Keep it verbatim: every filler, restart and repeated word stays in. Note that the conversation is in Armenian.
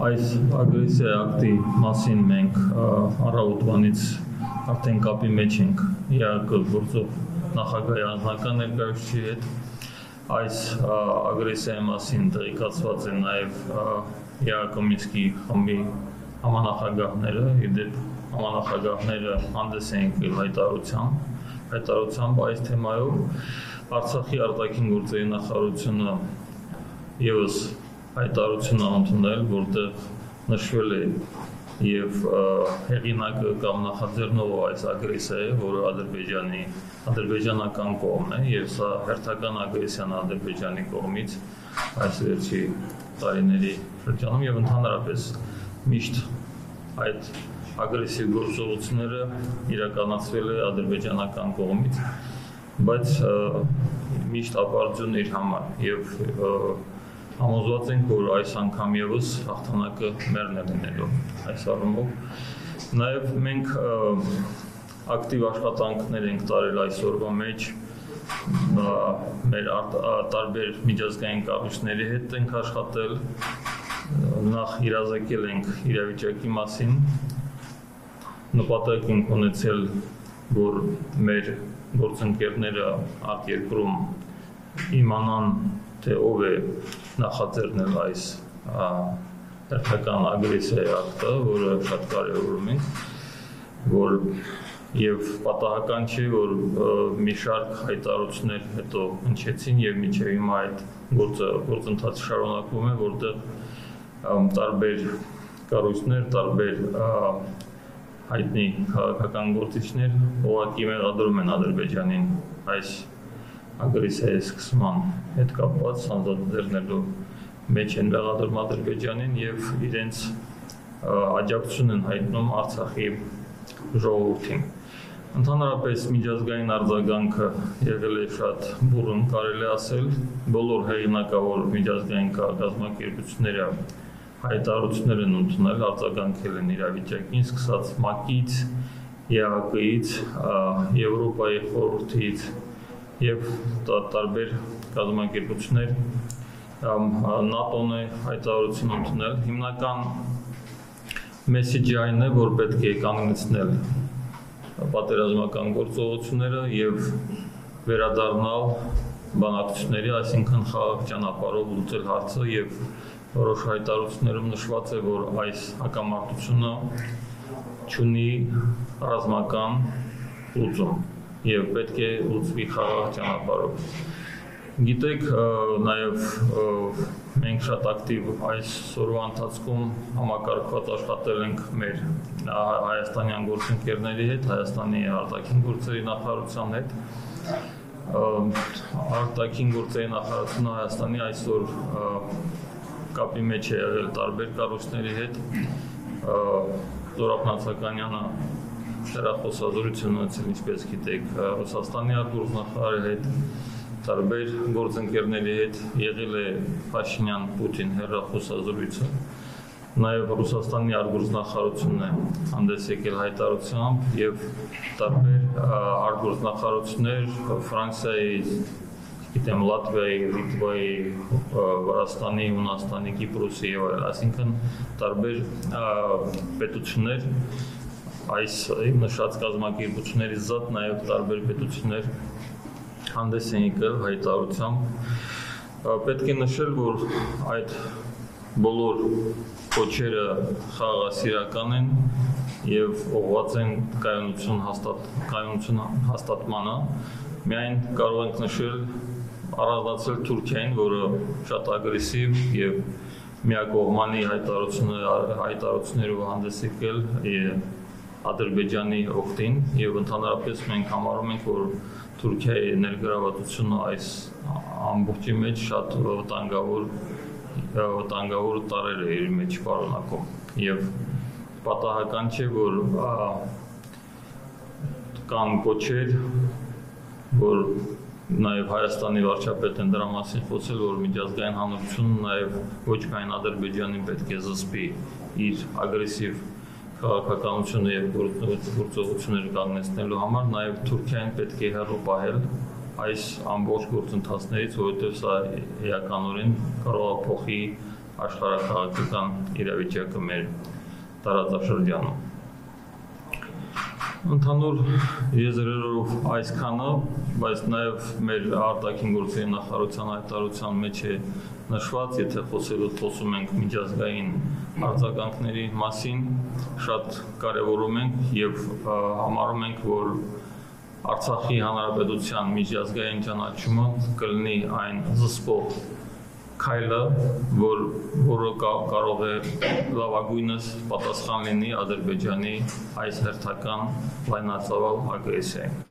Այս ագրեսիայի ակտի մասին մենք առավոտվանից արդեն կապի մեջ ենք ԵԱԿ գործող նախագահի անձնական ներկայացուցիչի հետ։ Այս ագրեսիայի մասին տեղեկացված են նաև ԵԱԿ Մինսկի խմբի համանախագահները, իդեպ համանախագահները հանդես են եկել հայտարարությամբ, հայտարարությամբ այս թեմայով Արցախի արտաքին գործերի նախարարությունը ևս հայտարարություն է ընդունել, որտեղ նշվել է եւ հեղինակը կամ նախաձեռնողը այս ագրեսիայի, որը Ադրբեջանի ադրբեջանական կողմն է եւ սա հերթական ագրեսիան Ադրբեջանի կողմից այս վերջի տարիների շրջանում եւ ընդհանրապես միշտ այդ ագրեսիվ գործողությունները իրականացվել է ադրբեջանական կողմից, բայց միշտ ապարդյուն իր համար եւ համոզված ենք, որ այս անգամ ևս հաղթանակը մերն է լինելու այս առումով։ Նաև մենք ակտիվ աշխատանքներ ենք տարել այսօրվա մեջ, մեր տարբեր միջազգային կառույցների հետ ենք աշխատել, նախ իրազեկել ենք իրավիճակի մասին, նպատակ ենք ունեցել, որ մեր գործընկերները արտերկրում իմանան, թե ով է նախաձեռնել այս հերթական ագրեսիայի ակտը, որը շատ կարևորում ենք, որ եւ պատահական չէ, որ մի շարք հայտարարություններ հետո հնչեցին եւ մինչեւ հիմա այդ գործը գործընթացը շարունակվում է, որտեղ տարբեր կառույցներ, տարբեր հայտնի քաղաքական գործիչներ ուղղակի մեղադրում են Ադրբեջանին այս ագրեսիայի սկսման հետ կապված հանձնաժողովնելու մեջ են մեղադրում Ադրբեջանին եւ իրենց աջակցություն են հայտնում Արցախի ժողովրդին։ Ընդհանրապես միջազգային արձագանքը եղել է շատ բուռն, կարելի ասել, բոլոր հեղինակավոր միջազգային կազմակերպությունները հայտարարություններ են ընդունել, արձագանքել են իրավիճակին, սկսած ՄԱԿ-ից, ԵԱԿ-ից, Եվրոպայի խորհրդից եւ տարբեր կազմակերպություններ, ՆԱՏՕ-ն է հայտարարություն ընդունել։ Հիմնական մեսեջը այն է, որ պետք է կանգնեցնել պատերազմական գործողությունները եւ վերադառնալ բանակցությունների, այսինքն խաղաղ ճանապարհով լուծել հարցը եւ որոշ հայտարարություններում նշված է, որ այս հակամարտությունը չունի ռազմական լուծում եւ պետք է լուծվի խաղաղ ճանապարհով։ Գիտեք, նաեւ մենք շատ ակտիվ այսօրվա ընթացքում համակարգված աշխատել ենք մեր հայաստանյան գործընկերների հետ, Հայաստանի արտաքին գործերի նախարարության հետ։ Արտաքին գործերի նախարարությունը Հայաստանի այսօր կապի մեջ է եղել տարբեր կառույցների հետ, Զորապ Նացականյանը հեռախոսազրույցություն ունեցել, ինչպես գիտեք, Ռուսաստանի արտգործնախարարի հետ, տարբեր գործընկերների հետ եղել է Փաշինյան-Պուտին հեռախոսազրույցը, նաև Ռուսաստանի արտգործնախարարությունն է հանդես եկել հայտարարությամբ եւ տարբեր արտգործնախարարություններ Ֆրանսիայի, գիտեմ, Լատվիայի, Լիտվայի, Վրաստանի, Հունաստանի, Կիպրոսի եւ այլն, այսինքն տարբեր պետություններ այս նշած կազմակերպություններից զատ նաև տարբեր պետություններ հանդես են եկել հայտարարությամբ։ Պետք է նշել, որ այդ բոլոր կոչերը խաղաղասիրական են եւ ուղղված են կայունություն հաստատ կայունություն հաստատմանը։ Միայն կարող ենք նշել առանձնացնել Թուրքիային, որը շատ ագրեսիվ եւ միակողմանի հայտարարություններով հանդես եկել Ադրբեջանի օգտին եւ ընդհանրապես մենք համարում ենք, որ Թուրքիայի ներգրավվածությունը այս ամբողջի մեջ շատ վտանգավոր վտանգավոր տարրեր է իր մեջ պարունակում եւ պատահական չէ, որ կան կոչեր, որ նաև Հայաստանի վարչապետն դրա մասին խոսել, որ միջազգային հանրությունը նաև ոչ միայն Ադրբեջանին պետք է զսպի իր ագրեսիվ քաղաքականությունը եւ գործողությունները կանգնեցնելու համար, նաև Թուրքիան պետք է հեռու պահել այս ամբողջ գործընթացներից, որովհետեւ սա էականորեն կարող է փոխի աշխարհաքաղաքական իրավիճակը մեր տարածաշրջանում։ Ընդհանուր եզրերով այսքանը, բայց նաև մեր արտաքին գործերի նախարարության հայտարարության մեջ է նշված, եթե խոսում ենք միջազգային արձագանքների մասին, շատ կարևորում ենք եւ համարում ենք, որ Արցախի հանրապետության միջազգային ճանաչումը կլինի այն զսպող քայլը, որ որը կարող է լավագույնս պատասխան լինի Ադրբեջանի այս հերթական լայնածավալ ագրեսիային։